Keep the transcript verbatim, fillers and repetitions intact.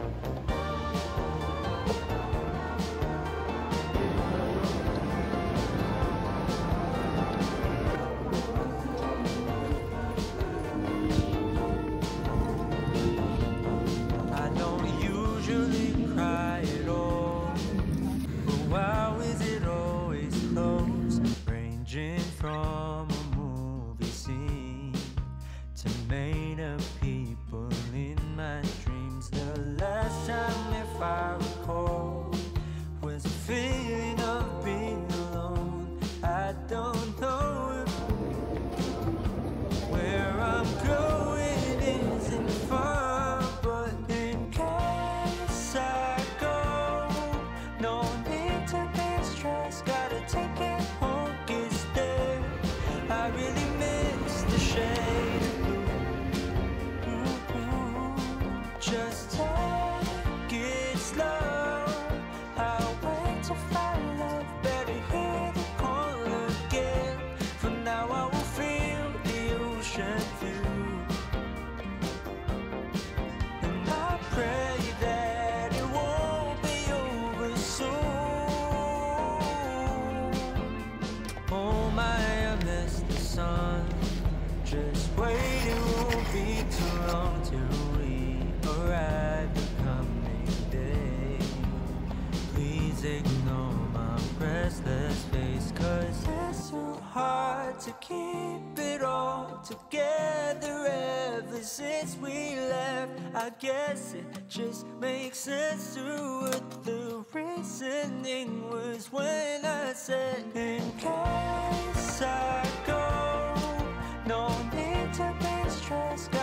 From a movie scene to made up people in my dreams. The last time, if I recall, was a feeling of being alone. I don't know if where I'm going isn't far, but in case I go, no need to be stressed. Gotta take it home. I really miss the shade of blue. Ooh, just take it slow. I'll wait to find love. Better hear the call again. For now I will feel the ocean view, and I pray that it won't be over soon. Oh my, I miss the sun. Just wait, it won't be too long till we arrive the coming day. Please ignore my restless face, cause it's so hard to keep it all together ever since we left. I guess it just makes sense to what the reasoning was when I said, in case I go, no need to be stressed.